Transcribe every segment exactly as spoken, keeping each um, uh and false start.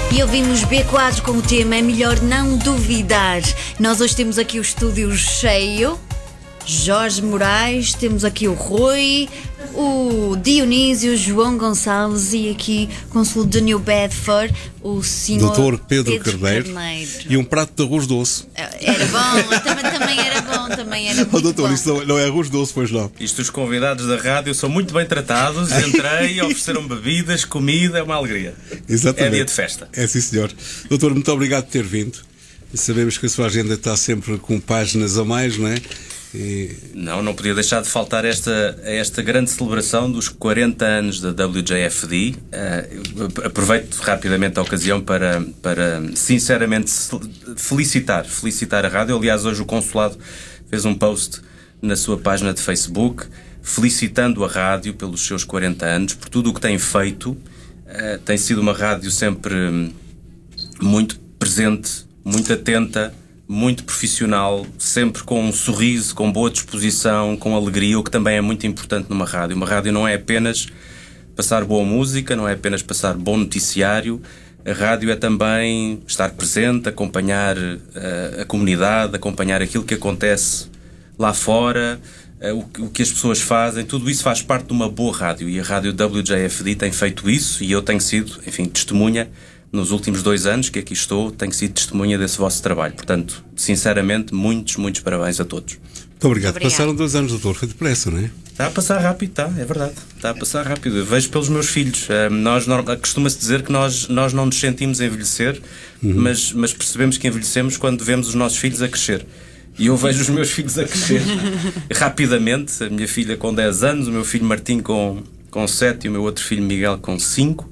E ouvimos B quatro com o tema É Melhor Não Duvidar. Nós hoje temos aqui o estúdio cheio. Jorge Moraes, temos aqui o Rui, o Dionísio, João Gonçalves e aqui consul de New Bedford, o senhor doutor Pedro, Pedro Carneiro, Carneiro. E um prato de arroz doce. Era bom, também, também era bom, também era muito oh, doutor, bom. Isto não, não é arroz doce, pois não? Isto, os convidados da rádio são muito bem tratados. Entrei, ofereceram bebidas, comida, é uma alegria. Exatamente. É dia de festa. É sim, senhor. Doutor, muito obrigado por ter vindo. Sabemos que a sua agenda está sempre com páginas a mais, não é? E... Não, não podia deixar de faltar esta, esta grande celebração dos quarenta anos da W J F D. Uh, aproveito rapidamente a ocasião para, para sinceramente felicitar, felicitar a rádio. Aliás, hoje o consulado fez um post na sua página de Facebook felicitando a rádio pelos seus quarenta anos, por tudo o que tem feito. Uh, tem sido uma rádio sempre muito presente, muito atenta, muito profissional, sempre com um sorriso, com boa disposição, com alegria, o que também é muito importante numa rádio. Uma rádio não é apenas passar boa música, não é apenas passar bom noticiário. A rádio é também estar presente, acompanhar uh, a comunidade, acompanhar aquilo que acontece lá fora, uh, o, o que as pessoas fazem. Tudo isso faz parte de uma boa rádio e a rádio W J F D tem feito isso e eu tenho sido, enfim, testemunha. Nos últimos dois anos que aqui estou, tenho sido testemunha desse vosso trabalho. Portanto, sinceramente, muitos, muitos parabéns a todos. Muito obrigado. Muito Passaram dois anos, doutor. Foi depressa, não é? Está a passar rápido, está, é verdade. Está a passar rápido. Eu vejo pelos meus filhos. Uh, nós, costuma-se dizer que nós, nós não nos sentimos envelhecer, uhum. mas, mas percebemos que envelhecemos quando vemos os nossos filhos a crescer. E eu vejo os meus filhos a crescer rapidamente. A minha filha com dez anos, o meu filho Martim com, com sete e o meu outro filho Miguel com cinco.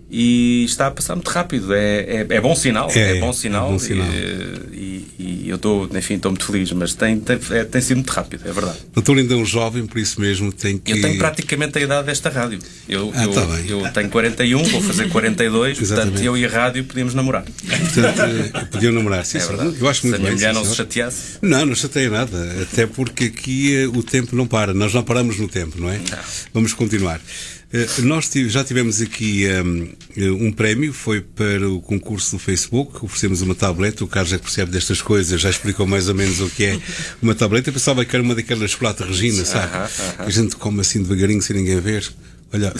E está a passar muito rápido, é, é, é bom sinal, é, é bom sinal, é bom sinal. E, e, e eu estou, enfim, estou muito feliz, mas tem, tem, é, tem sido muito rápido, é verdade. Doutor ainda é um jovem, por isso mesmo tem que... Eu tenho praticamente a idade desta rádio. Eu, ah, eu, tá bem. eu tenho quarenta e um, vou fazer quarenta e dois, portanto eu e a rádio podíamos namorar. Portanto, podiam namorar, sim, é verdade. Eu acho muito se a minha bem, mulher sim, não senhor. se chateasse. Não, não chateia nada, até porque aqui o tempo não para, nós não paramos no tempo, não é? Não. Vamos continuar. Uh, nós já tivemos aqui um, um prémio, foi para o concurso do Facebook, oferecemos uma tableta, o Carlos já percebe destas coisas, já explicou mais ou menos o que é uma tableta. Eu pensava que era uma daquelas chocolate Regina, sabe? Uh -huh, uh -huh. Que a gente come assim devagarinho sem ninguém ver. Olha,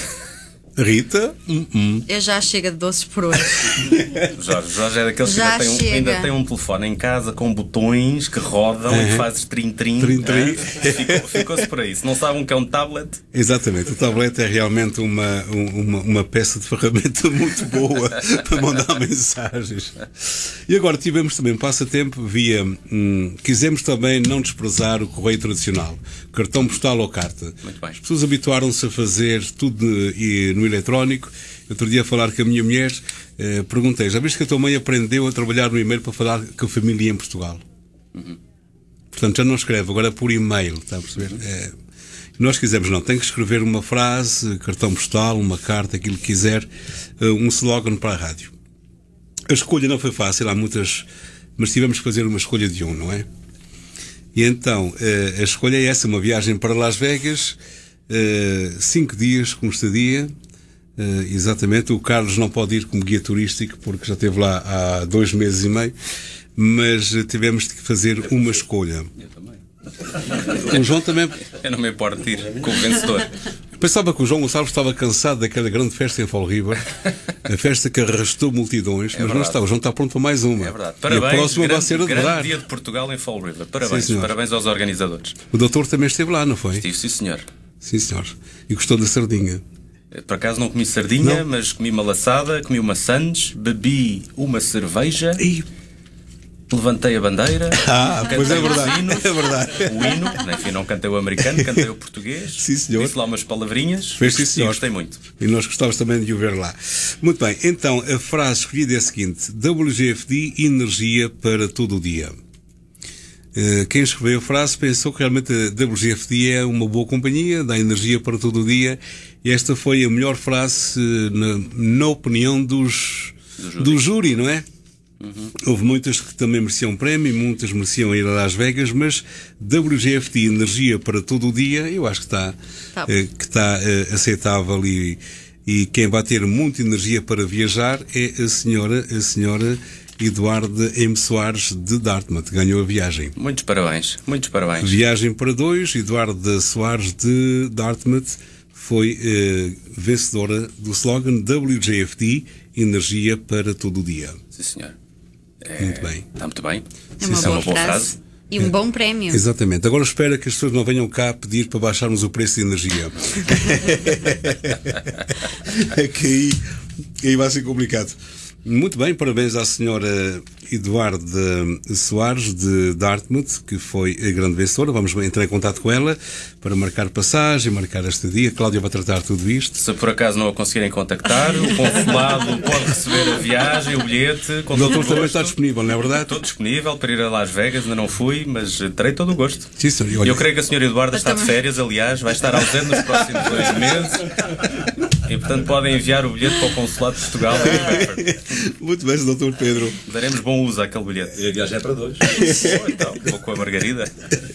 Rita, hum, hum. Eu já chego de doces por hoje. Jorge, Jorge é daqueles que ainda tem, um, ainda tem um telefone em casa com botões que rodam uh -huh. e fazes trim-trim. Trim-trim. Ficou-se ficou por aí. Se não sabem que é um tablet. Exatamente, o tablet é realmente uma, uma, uma peça de ferramenta muito boa para mandar mensagens. E agora tivemos também passatempo via. Hum, quisemos também não desprezar o correio tradicional, cartão postal ou carta. Muito bem. As pessoas habituaram-se a fazer tudo e, no eletrónico. Outro dia a falar com a minha mulher, eh, perguntei, já viste que a tua mãe aprendeu a trabalhar no e-mail para falar com a família em Portugal? Uhum. Portanto, já não escreve, agora é por e-mail, está a perceber? Uhum. É, nós quisemos, não, tem que escrever uma frase, cartão postal, uma carta, aquilo que quiser, um slogan para a rádio. A escolha não foi fácil, há muitas, mas tivemos que fazer uma escolha de um, não é? E então, a escolha é essa, uma viagem para Las Vegas, cinco dias com estadia, exatamente. O Carlos não pode ir como guia turístico, porque já esteve lá há dois meses e meio, mas tivemos de fazer uma escolha. Eu também. O João também... Eu não me importo de ir como vencedor. Pensava que o João Gonçalves estava cansado daquela grande festa em Fall River, a festa que arrastou multidões, é mas verdade. não está. O João está pronto para mais uma. É verdade. Parabéns, e a próxima grande, vai ser a de grande dia de Portugal em Fall River. Parabéns, sim, parabéns aos organizadores. O doutor também esteve lá, não foi? Estive, sim senhor. Sim senhor. E gostou da sardinha? Por acaso não comi sardinha, não. mas comi uma laçada, comi uma sandes, bebi uma cerveja... E... Levantei a bandeira, ah, pois é verdade, hinos, é verdade. O hino, enfim, não cantei o americano, cantei o português. Sim, senhor. Disse lá umas palavrinhas. Fez, sim, senhor. E gostei muito. E nós gostávamos também de o ver lá. Muito bem, então a frase escolhida é a seguinte: W J F D, energia para todo o dia. Quem escreveu a frase pensou que realmente a W J F D é uma boa companhia, dá energia para todo o dia. E esta foi a melhor frase na, na opinião dos, do, júri. do júri, não é? Uhum. Houve muitas que também mereciam prémio, muitas mereciam ir a Las Vegas, mas W J F D, energia para todo o dia, eu acho que está, tá. eh, que está eh, aceitável e, e quem vai ter muita energia para viajar é a senhora, a senhora Eduarda M. Soares de Dartmouth. Ganhou a viagem. Muitos parabéns, muitos parabéns. Viagem para dois, Eduarda Soares de Dartmouth foi eh, vencedora do slogan W J F D, energia para todo o dia. Sim, senhor. É, muito bem. Está muito bem. É uma, Sim, boa, é uma boa frase. frase. E um é. bom prémio. Exatamente. Agora espero que as pessoas não venham cá pedir para baixarmos o preço de energia. É que aí, aí vai ser complicado. Muito bem, parabéns à senhora Eduarda Soares de Dartmouth, que foi a grande vencedora. Vamos entrar em contato com ela para marcar passagem, marcar este dia. Cláudia vai tratar tudo isto. Se por acaso não a conseguirem contactar, o consulado pode receber a viagem, o bilhete. O doutor também está disponível, não é verdade? Estou disponível para ir a Las Vegas, ainda não fui, mas terei todo o gosto. Sim, senhor. E olha... Eu creio que a senhora Eduarda está de férias, aliás, vai estar ausente nos próximos dois meses. E, portanto, podem enviar o bilhete para o Consulado de Portugal. Muito bem, doutor Pedro. Daremos bom uso àquele bilhete. E a viagem é para dois. Oh, então, vou com a Margarida.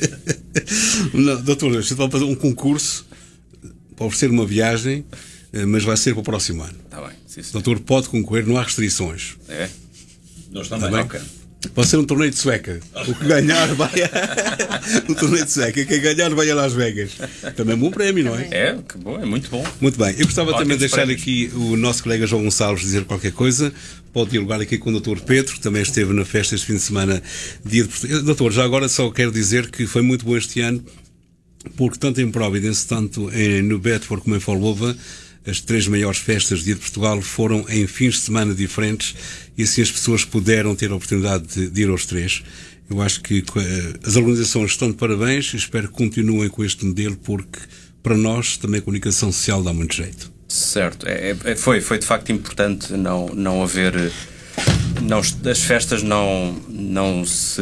Não, doutor, você vai fazer um concurso para oferecer uma viagem, mas vai ser para o próximo ano. Está bem. Sim, o doutor pode concorrer, não há restrições. É? Nós também. Ok. Pode ser um torneio de sueca. O que ganhar vai a... um torneio de sueca. Quem ganhar vai a Las Vegas. Também é um bom prémio, não é? É, que bom, é muito bom. Muito bem. Eu gostava Ótimos também de deixar prémios. aqui o nosso colega João Gonçalves dizer qualquer coisa. Pode dialogar aqui com o doutor Pedro, que também esteve na festa este fim de semana, dia de Portugal. Doutor, já agora só quero dizer que foi muito bom este ano, porque tanto em Providence, tanto em, no Bedford como em Fall River, as três maiores festas de dia de Portugal foram em fins de semana diferentes e assim as pessoas puderam ter a oportunidade de, de ir aos três. Eu acho que uh, as organizações estão de parabéns e espero que continuem com este modelo, porque para nós também a comunicação social dá muito jeito. Certo, é, é, foi, foi de facto importante não, não haver, não, as festas não, não se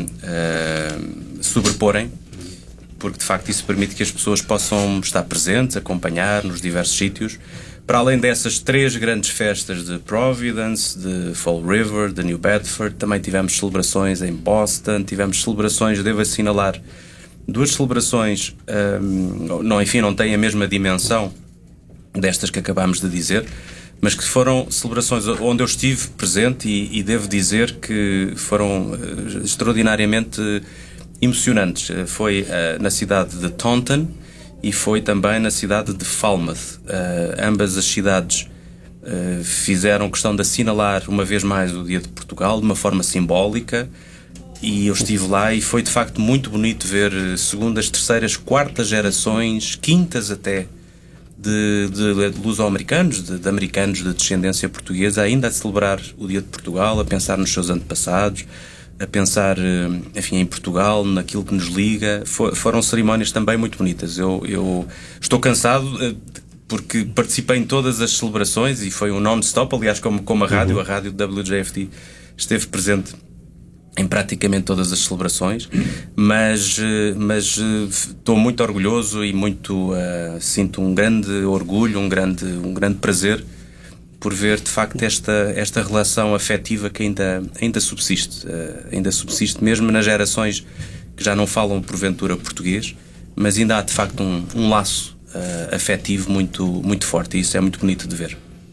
uh, sobreporem, porque de facto isso permite que as pessoas possam estar presentes, acompanhar nos diversos sítios. Para além dessas três grandes festas de Providence, de Fall River, de New Bedford, também tivemos celebrações em Boston, tivemos celebrações, devo assinalar, duas celebrações, um, não, enfim, não têm a mesma dimensão destas que acabámos de dizer, mas que foram celebrações onde eu estive presente e, e devo dizer que foram uh, extraordinariamente emocionantes. Foi uh, na cidade de Taunton e foi também na cidade de Falmouth. Uh, ambas as cidades uh, fizeram questão de assinalar uma vez mais o Dia de Portugal de uma forma simbólica, e eu estive lá e foi de facto muito bonito ver segundas, terceiras, quartas gerações, quintas até, de, de, de luso-americanos, de, de americanos de descendência portuguesa, ainda a celebrar o Dia de Portugal, a pensar nos seus antepassados, a pensar, enfim, em Portugal, naquilo que nos liga. For, foram cerimónias também muito bonitas. Eu, eu estou cansado porque participei em todas as celebrações e foi um non-stop, aliás, como, como a rádio, uhum. a rádio W J F D esteve presente em praticamente todas as celebrações, mas, mas estou muito orgulhoso e muito, uh, sinto um grande orgulho, um grande, um grande prazer por ver de facto esta, esta relação afetiva que ainda, ainda subsiste, uh, ainda subsiste mesmo nas gerações que já não falam porventura português, mas ainda há de facto um, um laço uh, afetivo muito, muito forte, e isso é muito bonito de ver.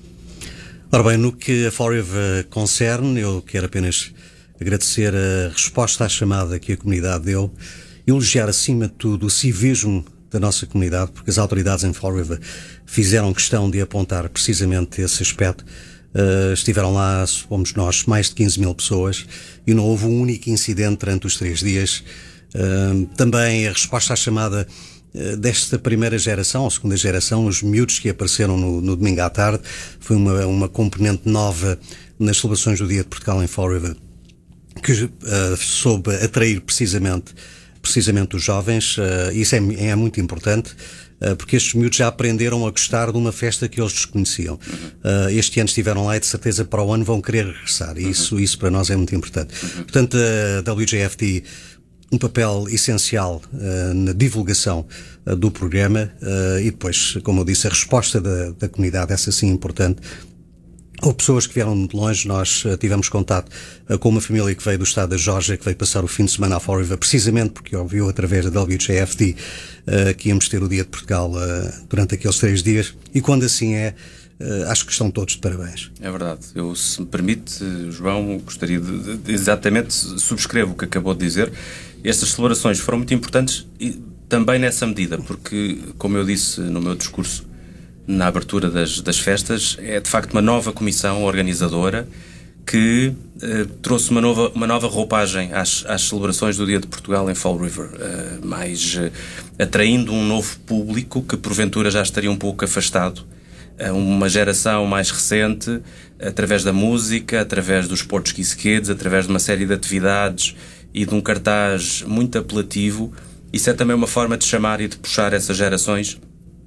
Ora bem, no que a Fall River concerne, eu quero apenas agradecer a resposta à chamada que a comunidade deu, elogiar acima de tudo o civismo da nossa comunidade, porque as autoridades em Fall River fizeram questão de apontar precisamente esse aspecto. Uh, estiveram lá, fomos nós, mais de quinze mil pessoas, e não houve um único incidente durante os três dias. Uh, também a resposta à chamada uh, desta primeira geração, ou segunda geração, os miúdos que apareceram no, no domingo à tarde, foi uma, uma componente nova nas celebrações do Dia de Portugal em Fall River, que uh, soube atrair precisamente, precisamente os jovens. Uh, isso é, é muito importante, uh, porque estes miúdos já aprenderam a gostar de uma festa que eles desconheciam. Uh, este ano estiveram lá e de certeza para o ano vão querer regressar, e isso, isso para nós é muito importante. Portanto, a W J F D, um papel essencial uh, na divulgação uh, do programa, uh, e depois, como eu disse, a resposta da, da comunidade, essa sim importante. ou pessoas que vieram de longe. Nós uh, tivemos contato uh, com uma família que veio do estado da Geórgia, que veio passar o fim de semana à Fall River, precisamente porque ouviu através da W J F D uh, que íamos ter o Dia de Portugal uh, durante aqueles três dias, e quando assim é, Uh, acho que estão todos de parabéns. É verdade. Eu, se me permite, João, gostaria de, de, de exatamente subscrevo o que acabou de dizer. Estas celebrações foram muito importantes e também nessa medida, porque, como eu disse no meu discurso na abertura das, das festas, é de facto uma nova comissão organizadora que uh, trouxe uma nova, uma nova roupagem às, às celebrações do Dia de Portugal em Fall River, uh, mais uh, atraindo um novo público que porventura já estaria um pouco afastado, uma geração mais recente, através da música, através dos Portuguese Kids, através de uma série de atividades e de um cartaz muito apelativo. Isso é também uma forma de chamar e de puxar essas gerações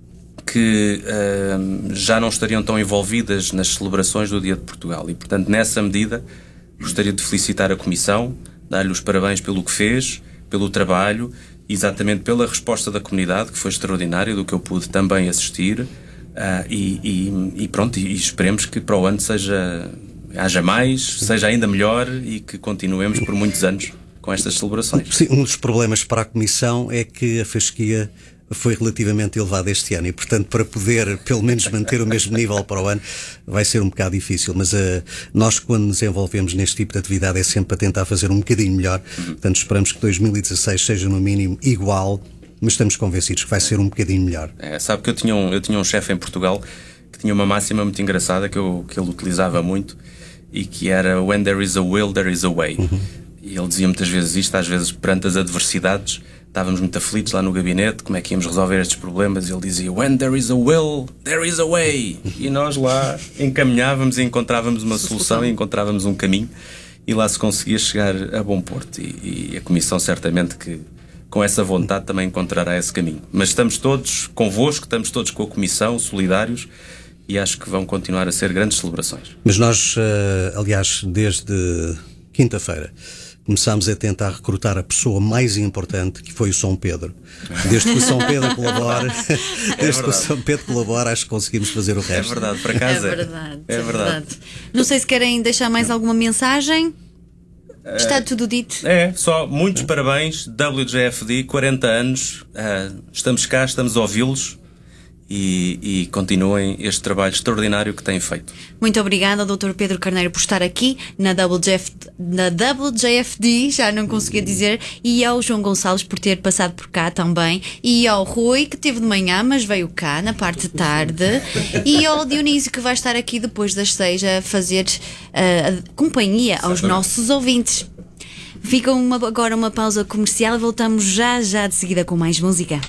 que uh, já não estariam tão envolvidas nas celebrações do Dia de Portugal. E, portanto, nessa medida, gostaria de felicitar a Comissão, dar-lhe os parabéns pelo que fez, pelo trabalho, exatamente pela resposta da comunidade, que foi extraordinária, do que eu pude também assistir. Uh, e, e, e pronto, e esperemos que para o ano seja, haja mais, seja ainda melhor e que continuemos por muitos anos com estas celebrações. Sim, um dos problemas para a Comissão é que a fasquia foi relativamente elevada este ano e, portanto, para poder pelo menos manter o mesmo nível para o ano vai ser um bocado difícil, mas uh, nós, quando nos envolvemos neste tipo de atividade, é sempre para tentar fazer um bocadinho melhor. Uhum. Portanto, esperamos que dois mil e dezasseis seja no mínimo igual, mas estamos convencidos que vai ser um bocadinho melhor. É, sabe que eu tinha um, eu tinha um chefe em Portugal que tinha uma máxima muito engraçada que, eu, que ele utilizava muito e que era "When there is a will, there is a way". Uhum. E ele dizia muitas vezes isto, às vezes perante as adversidades, estávamos muito aflitos lá no gabinete, como é que íamos resolver estes problemas, e ele dizia "When there is a will, there is a way". E nós lá encaminhávamos e encontrávamos uma solução e encontrávamos um caminho e lá se conseguia chegar a bom porto. E, e a Comissão certamente que com essa vontade também encontrará esse caminho. Mas estamos todos convosco, estamos todos com a Comissão, solidários, e acho que vão continuar a ser grandes celebrações. Mas nós, aliás, desde quinta-feira, começámos a tentar recrutar a pessoa mais importante, que foi o São Pedro. Desde que o São Pedro colabora, é desde que o São Pedro colabora, acho que conseguimos fazer o resto. É verdade, para casa. É verdade, é, é verdade. verdade. Não sei se querem deixar mais alguma mensagem. Está tudo dito. É, só muitos parabéns, W J F D, quarenta anos, uh, estamos cá, estamos a ouvi-los e, e continuem este trabalho extraordinário que têm feito. Muito obrigada ao doutor Pedro Carneiro por estar aqui na W J F D, na W J F D, já não conseguia dizer, e ao João Gonçalves por ter passado por cá também, e ao Rui, que teve de manhã, mas veio cá na parte de tarde, e ao Dionísio, que vai estar aqui depois das seis a fazer uh, companhia aos nossos ouvintes. Fica uma, agora uma pausa comercial e voltamos já já de seguida com mais música.